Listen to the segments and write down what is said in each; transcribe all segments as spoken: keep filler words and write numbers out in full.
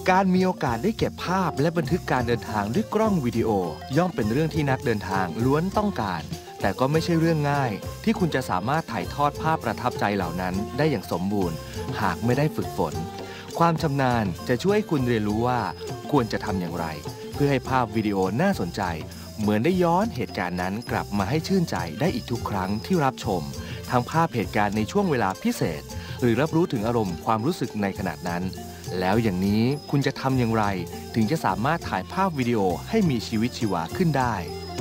การมีโอกาสได้เก็บภาพและบันทึกการเดินทางด้วยกล้องวิดีโอย่อมเป็นเรื่องที่นักเดินทางล้วนต้องการแต่ก็ไม่ใช่เรื่องง่ายที่คุณจะสามารถถ่ายทอดภาพประทับใจเหล่านั้นได้อย่างสมบูรณ์หากไม่ได้ฝึกฝนความชำนาญจะช่วยให้คุณเรียนรู้ว่าควรจะทำอย่างไรเพื่อให้ภาพวิดีโอน่าสนใจเหมือนได้ย้อนเหตุการณ์นั้นกลับมาให้ชื่นใจได้อีกทุกครั้งที่รับชมทั้งภาพเหตุการณ์ในช่วงเวลาพิเศษหรือรับรู้ถึงอารมณ์ความรู้สึกในขณะนั้นแล้วอย่างนี้คุณจะทำอย่างไรถึงจะสามารถถ่ายภาพวิดีโอให้มีชีวิตชีวาขึ้นได้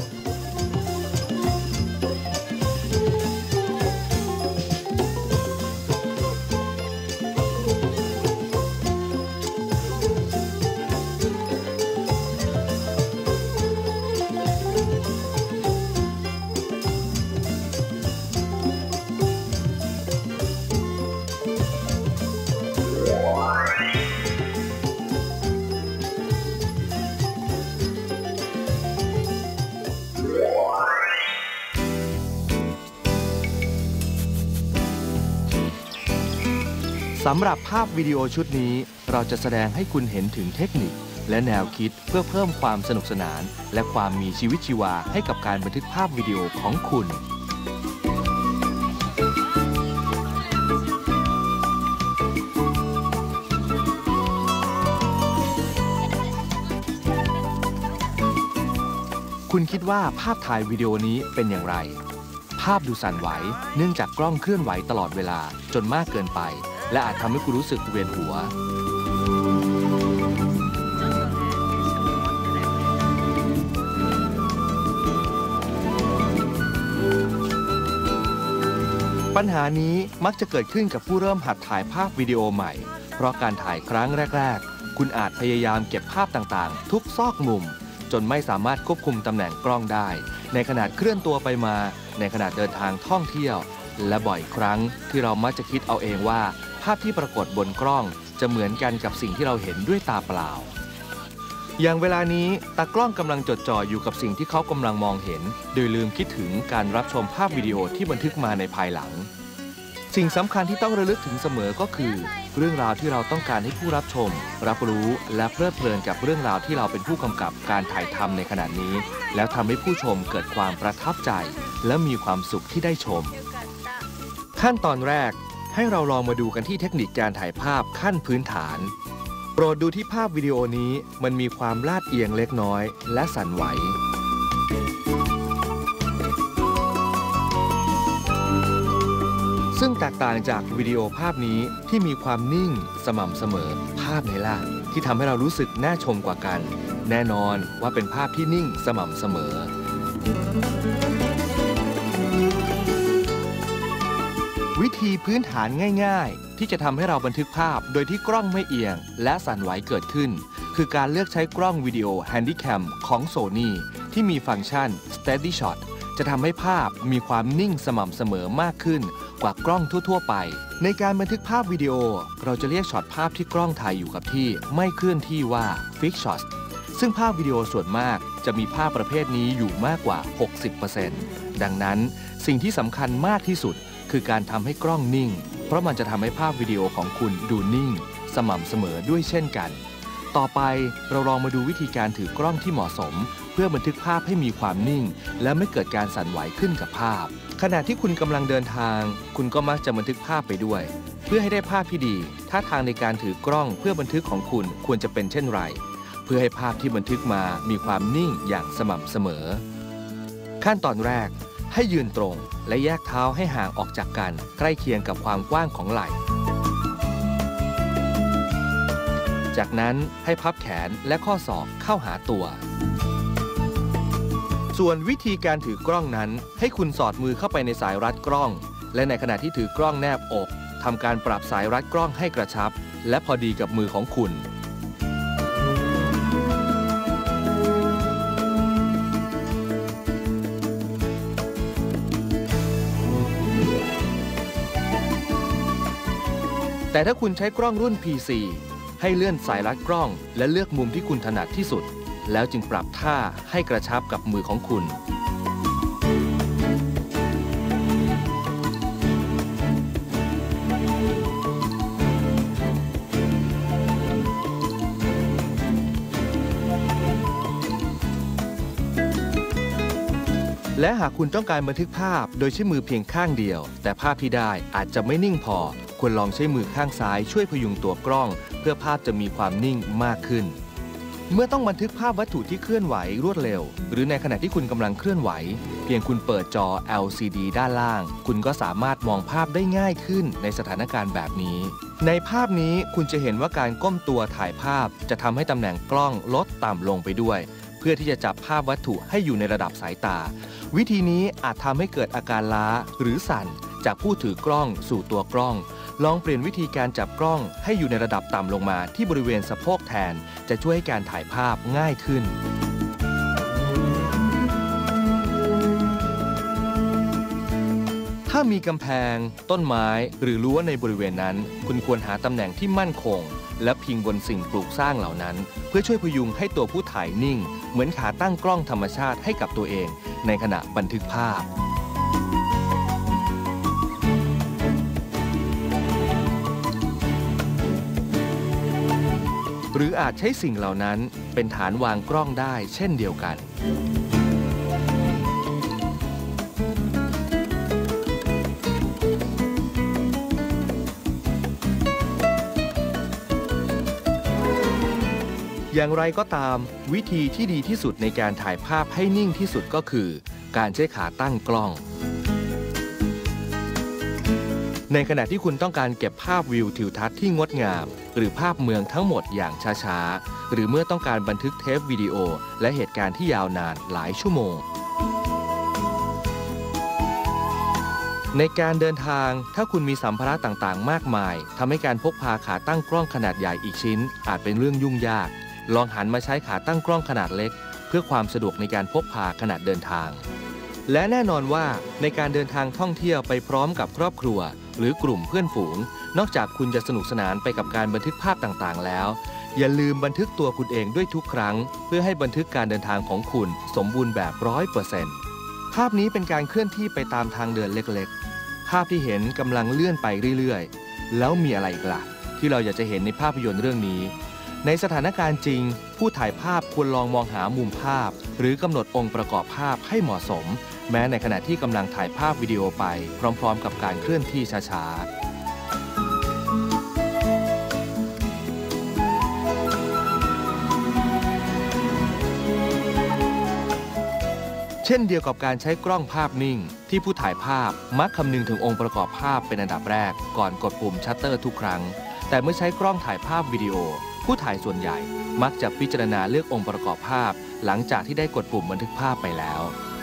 สำหรับภาพวิดีโอชุดนี้เราจะแสดงให้คุณเห็นถึงเทคนิคและแนวคิดเพื่อเพิ่มความสนุกสนานและความมีชีวิตชีวาให้กับการบันทึกภาพวิดีโอของคุณคุณคิดว่าภาพถ่ายวิดีโอนี้เป็นอย่างไรภาพดูสั่นไหวเนื่องจากกล้องเคลื่อนไหวตลอดเวลาจนมากเกินไปและอาจทำให้คุณรู้สึกเวียนหัวปัญหานี้มักจะเกิดขึ้นกับผู้เริ่มหัดถ่ายภาพวิดีโอใหม่เพราะการถ่ายครั้งแรกๆคุณอาจพยายามเก็บภาพต่างๆทุกซอกมุมจนไม่สามารถควบคุมตำแหน่งกล้องได้ในขณะเคลื่อนตัวไปมาในขณะเดินทางท่องเที่ยวและบ่อยครั้งที่เรามักจะคิดเอาเองว่าภาพที่ปรากฏบนกล้องจะเหมือนกันกับสิ่งที่เราเห็นด้วยตาเปล่าอย่างเวลานี้ตากล้องกำลังจดจ่ออยู่กับสิ่งที่เขากำลังมองเห็นโดยลืมคิดถึงการรับชมภาพวิดีโอที่บันทึกมาในภายหลังสิ่งสำคัญที่ต้องระลึกถึงเสมอก็คือเรื่องราวที่เราต้องการให้ผู้รับชมรับรู้และเพลิดเพลินกับเรื่องราวที่เราเป็นผู้กำกับการถ่ายทำในขณะนี้แล้วทำให้ผู้ชมเกิดความประทับใจและมีความสุขที่ได้ชมขั้นตอนแรกให้เราลองมาดูกันที่เทคนิคการถ่ายภาพขั้นพื้นฐานโปรดดูที่ภาพวิดีโอนี้มันมีความลาดเอียงเล็กน้อยและสั่นไหวซึ่งแตกต่างจากวิดีโอภาพนี้ที่มีความนิ่งสม่ำเสมอภาพไหนล่ะที่ทำให้เรารู้สึกน่าชมกว่ากันแน่นอนว่าเป็นภาพที่นิ่งสม่ำเสมอวิธีพื้นฐานง่ายๆที่จะทำให้เราบันทึกภาพโดยที่กล้องไม่เอียงและสั่นไหวเกิดขึ้นคือการเลือกใช้กล้องวิดีโอ Handycam ของ Sony ที่มีฟังก์ชัน Steady Shot จะทำให้ภาพมีความนิ่งสม่ำเสมอมากขึ้นกว่ากล้องทั่วๆไปในการบันทึกภาพวิดีโอเราจะเรียกช็อตภาพที่กล้องถ่ายอยู่กับที่ไม่เคลื่อนที่ว่า Fixed Shot ซึ่งภาพวิดีโอส่วนมากจะมีภาพประเภทนี้อยู่มากกว่า หกสิบเปอร์เซ็นต์ ดังนั้นสิ่งที่สำคัญมากที่สุดคือการทำให้กล้องนิ่งเพราะมันจะทำให้ภาพวิดีโอของคุณดูนิ่งสม่ำเสมอด้วยเช่นกันต่อไปเราลองมาดูวิธีการถือกล้องที่เหมาะสมเพื่อบันทึกภาพให้มีความนิ่งและไม่เกิดการสั่นไหวขึ้นกับภาพขณะที่คุณกำลังเดินทางคุณก็มักจะบันทึกภาพไปด้วยเพื่อให้ได้ภาพที่ดีท่าทางในการถือกล้องเพื่อบันทึกของคุณควรจะเป็นเช่นไรเพื่อให้ภาพที่บันทึกมามีความนิ่งอย่างสม่ำเสมอขั้นตอนแรกให้ยืนตรงและแยกเท้าให้ห่างออกจากกันใกล้เคียงกับความกว้างของไหล่จากนั้นให้พับแขนและข้อศอกเข้าหาตัวส่วนวิธีการถือกล้องนั้นให้คุณสอดมือเข้าไปในสายรัดกล้องและในขณะที่ถือกล้องแนบอกทำการปรับสายรัดกล้องให้กระชับและพอดีกับมือของคุณแต่ถ้าคุณใช้กล้องรุ่น พี ซี ให้เลื่อนสายรัดกล้องและเลือกมุมที่คุณถนัดที่สุดแล้วจึงปรับท่าให้กระชับกับมือของคุณและหากคุณต้องการบันทึกภาพโดยใช้มือเพียงข้างเดียวแต่ภาพที่ได้อาจจะไม่นิ่งพอควรลองใช้มือข้างซ้ายช่วยพยุงตัวกล้องเพื่อภาพจะมีความนิ่งมากขึ้นเมื่อต้องบันทึกภาพวัตถุที่เคลื่อนไหวรวดเร็วหรือในขณะที่คุณกำลังเคลื่อนไหวเพียงคุณเปิดจอ แอล ซี ดี ด้านล่างคุณก็สามารถมองภาพได้ง่ายขึ้นในสถานการณ์แบบนี้ในภาพนี้คุณจะเห็นว่าการก้มตัวถ่ายภาพจะทำให้ตำแหน่งกล้องลดต่ำลงไปด้วยเพื่อที่จะจับภาพวัตถุให้อยู่ในระดับสายตาวิธีนี้อาจทำให้เกิดอาการล้าหรือสั่นจากผู้ถือกล้องสู่ตัวกล้องลองเปลี่ยนวิธีการจับกล้องให้อยู่ในระดับต่ำลงมาที่บริเวณสะโพกแทนจะช่วยให้การถ่ายภาพง่ายขึ้นถ้ามีกำแพงต้นไม้หรือรั้วในบริเวณนั้นคุณควรหาตำแหน่งที่มั่นคงและพิงบนสิ่งปลูกสร้างเหล่านั้นเพื่อช่วยพยุงให้ตัวผู้ถ่ายนิ่งเหมือนขาตั้งกล้องธรรมชาติให้กับตัวเองในขณะบันทึกภาพหรืออาจใช้สิ่งเหล่านั้นเป็นฐานวางกล้องได้เช่นเดียวกันอย่างไรก็ตามวิธีที่ดีที่สุดในการถ่ายภาพให้นิ่งที่สุดก็คือการใช้ขาตั้งกล้องในขณะที่คุณต้องการเก็บภาพวิวทิวทัศน์ที่งดงามหรือภาพเมืองทั้งหมดอย่างช้าๆหรือเมื่อต้องการบันทึกเทปวิดีโอและเหตุการณ์ที่ยาวนานหลายชั่วโมงในการเดินทางถ้าคุณมีสัมภาระต่างๆมากมายทำให้การพกพาขาตั้งกล้องขนาดใหญ่อีกชิ้นอาจเป็นเรื่องยุ่งยากลองหันมาใช้ขาตั้งกล้องขนาดเล็กเพื่อความสะดวกในการพกพาขณะเดินทางและแน่นอนว่าในการเดินทางท่องเที่ยวไปพร้อมกับครอบครัวหรือกลุ่มเพื่อนฝูงนอกจากคุณจะสนุกสนานไปกับการบันทึกภาพต่างๆแล้วอย่าลืมบันทึกตัวคุณเองด้วยทุกครั้งเพื่อให้บันทึกการเดินทางของคุณสมบูรณ์แบบ ร้อยเปอร์เซ็นต์ ภาพนี้เป็นการเคลื่อนที่ไปตามทางเดินเล็กๆภาพที่เห็นกำลังเลื่อนไปเรื่อยๆแล้วมีอะไรอีกล่ะที่เราอยากจะเห็นในภาพยนตร์เรื่องนี้ในสถานการณ์จริงผู้ถ่ายภาพควรลองมองหามุมภาพหรือกำหนดองค์ประกอบภาพให้เหมาะสมแม้ในขณะที่กำลังถ่ายภาพวิดีโอไปพร้อมๆกับการเคลื่อนที่ช้าๆเช่นเดียวกับการใช้กล้องภาพนิ่งที่ผู้ถ่ายภาพมักคำนึงถึงองค์ประกอบภาพเป็นอันดับแรกก่อนกดปุ่มชัตเตอร์ทุกครั้งแต่เมื่อใช้กล้องถ่ายภาพวิดีโอผู้ถ่ายส่วนใหญ่มักจะพิจารณาเลือกองค์ประกอบภาพหลังจากที่ได้กดปุ่มบันทึกภาพไปแล้ว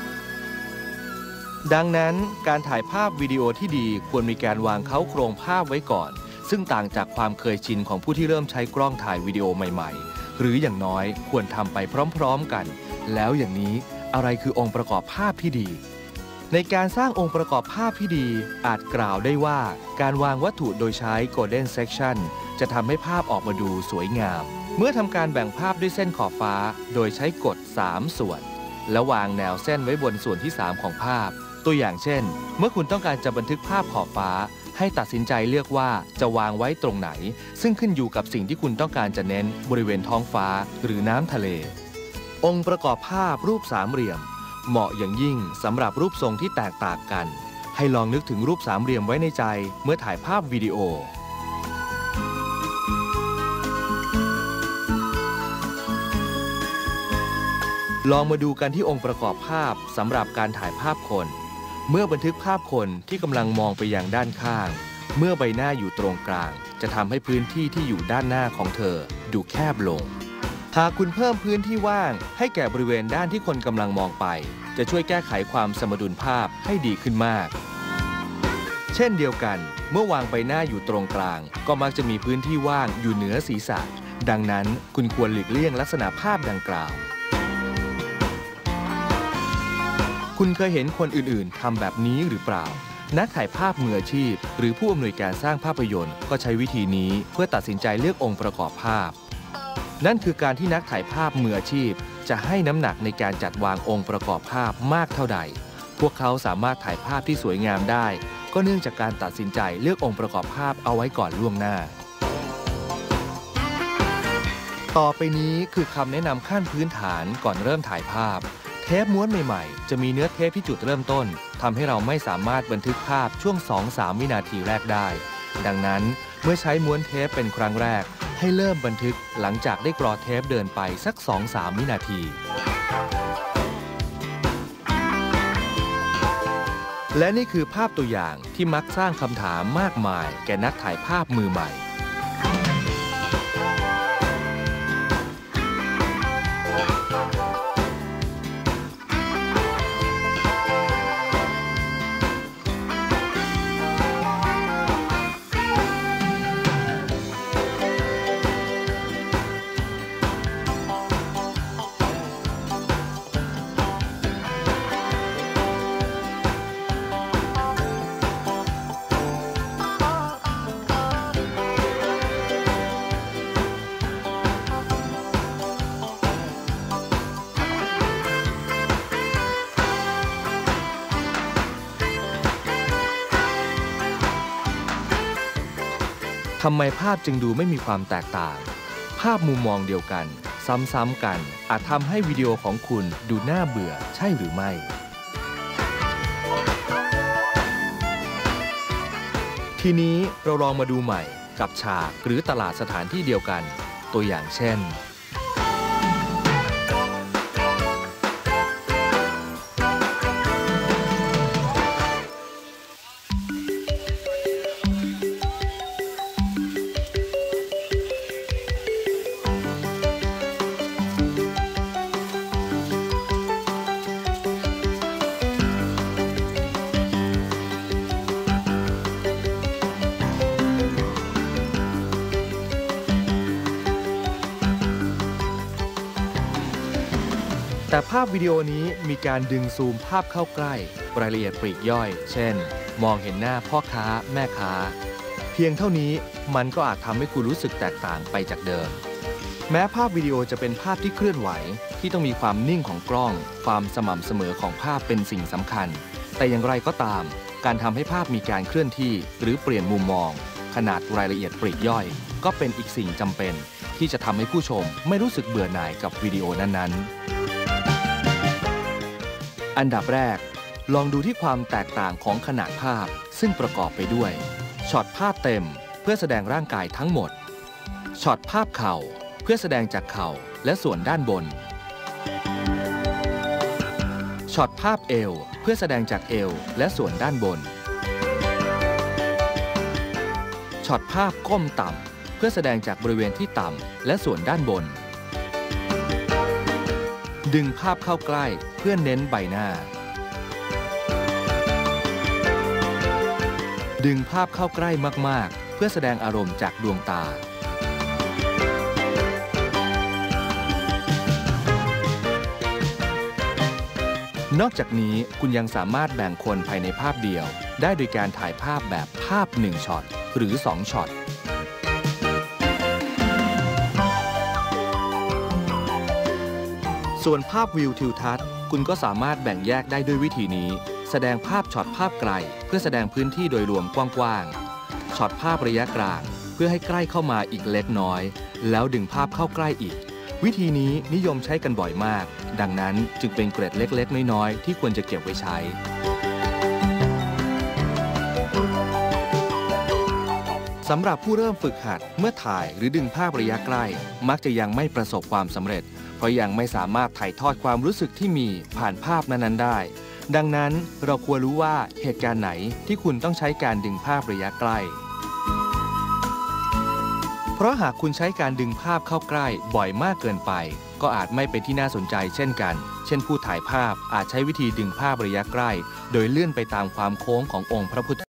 ดังนั้นการถ่ายภาพวิดีโอที่ดีควรมีการวางเค้าโครงภาพไว้ก่อนซึ่งต่างจากความเคยชินของผู้ที่เริ่มใช้กล้องถ่ายวิดีโอใหม่ๆหรืออย่างน้อยควรทำไปพร้อมๆกันแล้วอย่างนี้อะไรคือองค์ประกอบภาพที่ดีในการสร้างองค์ประกอบภาพที่ดีอาจกล่าวได้ว่าการวางวัตถุโดยใช้ Golden Section จะทำให้ภาพออกมาดูสวยงามเมื่อทำการแบ่งภาพด้วยเส้นขอบฟ้าโดยใช้กฎสามส่วนและวางแนวเส้นไว้บนส่วนที่สามของภาพตัวอย่างเช่นเมื่อคุณต้องการจะบันทึกภาพขอบฟ้าให้ตัดสินใจเลือกว่าจะวางไว้ตรงไหนซึ่งขึ้นอยู่กับสิ่งที่คุณต้องการจะเน้นบริเวณท้องฟ้าหรือน้ำทะเลองค์ประกอบภาพรูปสามเหลี่ยมเหมาะอย่างยิ่งสำหรับรูปทรงที่แตกต่างกันให้ลองนึกถึงรูปสามเหลี่ยมไว้ในใจเมื่อถ่ายภาพวิดีโอลองมาดูกันที่องค์ประกอบภาพสำหรับการถ่ายภาพคนเมื่อบันทึกภาพคนที่กำลังมองไปยังด้านข้างเมื่อใบหน้าอยู่ตรงกลางจะทำให้พื้นที่ที่อยู่ด้านหน้าของเธอดูแคบลงหากคุณเพิ่มพื้นที่ว่างให้แก่บริเวณด้านที่คนกำลังมองไปจะช่วยแก้ไขความสมดุลภาพให้ดีขึ้นมากเช่นเดียวกันเมื่อวางใบหน้าอยู่ตรงกลางก็มักจะมีพื้นที่ว่างอยู่เหนือศีรษะดังนั้นคุณควรหลีกเลี่ยงลักษณะภาพดังกล่าวคุณเคยเห็นคนอื่นๆทำแบบนี้หรือเปล่านักถ่ายภาพมืออาชีพหรือผู้อำนวยการสร้างภาพยนตร์ก็ใช้วิธีนี้เพื่อตัดสินใจเลือกองค์ประกอบภาพนั่นคือการที่นักถ่ายภาพมืออาชีพจะให้น้ำหนักในการจัดวางองค์ประกอบภาพมากเท่าใดพวกเขาสามารถถ่ายภาพที่สวยงามได้ก็เนื่องจากการตัดสินใจเลือกองค์ประกอบภาพเอาไว้ก่อนล่วงหน้าต่อไปนี้คือคำแนะนำขั้นพื้นฐานก่อนเริ่มถ่ายภาพเทปม้วนใหม่ๆจะมีเนื้อเทปที่จุดเริ่มต้นทำให้เราไม่สามารถบันทึกภาพช่วง สองถึงสาม วินาทีแรกได้ดังนั้นเมื่อใช้ม้วนเทปเป็นครั้งแรกให้เริ่มบันทึกหลังจากได้กรอเทปเดินไปสัก สองถึงสาม วินาทีและนี่คือภาพตัวอย่างที่มักสร้างคำถามมากมายแก่นักถ่ายภาพมือใหม่ทำไมภาพจึงดูไม่มีความแตกต่างภาพมุมมองเดียวกันซ้ำๆกันอาจทำให้วิดีโอของคุณดูน่าเบื่อใช่หรือไม่ทีนี้เราลองมาดูใหม่กับฉากหรือตลาดสถานที่เดียวกันตัวอย่างเช่นแต่ภาพวิดีโอนี้มีการดึงซูมภาพเข้าใกล้รายละเอียดปลีกย่อยเช่นมองเห็นหน้าพ่อค้าแม่ค้าเพียงเท่านี้มันก็อาจทำให้คุณรู้สึกแตกต่างไปจากเดิมแม้ภาพวิดีโอจะเป็นภาพที่เคลื่อนไหวที่ต้องมีความนิ่งของกล้องความสม่ำเสมอของภาพเป็นสิ่งสำคัญแต่อย่างไรก็ตามการทำให้ภาพมีการเคลื่อนที่หรือเปลี่ยนมุมมองขนาดรายละเอียดปลีกย่อยก็เป็นอีกสิ่งจำเป็นที่จะทำให้ผู้ชมไม่รู้สึกเบื่อหน่ายกับวิดีโอนั้นๆอันดับแรกลองดูที่ความแตกต่างของขนาดภาพซึ่งประกอบไปด้วยช็อตภาพเต็มเพื่อแสดงร่างกายทั้งหมดช็อตภาพเข่าเพื่อแสดงจากเข่าและส่วนด้านบนช็อตภาพเอวเพื่อแสดงจากเอวและส่วนด้านบนช็อตภาพก้มต่ำเพื่อแสดงจากบริเวณที่ต่ำและส่วนด้านบนดึงภาพเข้าใกล้เพื่อเน้นใบหน้าดึงภาพเข้าใกล้มากๆเพื่อแสดงอารมณ์จากดวงตานอกจากนี้คุณยังสามารถแบ่งคนภายในภาพเดียวได้โดยการถ่ายภาพแบบภาพหนึ่งช็อตหรือสองช็อตส่วนภาพวิวทิวทัศน์คุณก็สามารถแบ่งแยกได้ด้วยวิธีนี้แสดงภาพช็อตภาพไกลเพื่อแสดงพื้นที่โดยรวมกว้างๆช็อตภาพระยะกลางเพื่อให้ใกล้เข้ามาอีกเล็กน้อยแล้วดึงภาพเข้าใกล้อีกวิธีนี้นิยมใช้กันบ่อยมากดังนั้นจึงเป็นเกร็ดเล็กๆน้อยๆที่ควรจะเก็บไว้ใช้สำหรับผู้เริ่มฝึกหัดเมื่อถ่ายหรือดึงภาพระยะใกล้มักจะยังไม่ประสบความสำเร็จเพราะยังไม่สามารถถ่ายทอดความรู้สึกที่มีผ่านภาพนั้นๆได้ดังนั้นเราควรรู้ว่าเหตุการณ์ไหนที่คุณต้องใช้การดึงภาพระยะใกล้เพราะหากคุณใช้การดึงภาพเข้าใกล้บ่อยมากเกินไปก็อาจไม่เป็นที่น่าสนใจเช่นกันเช่นผู้ถ่ายภาพอาจใช้วิธีดึงภาพระยะใกล้โดยเลื่อนไปตามความโค้งขององค์พระพุทธ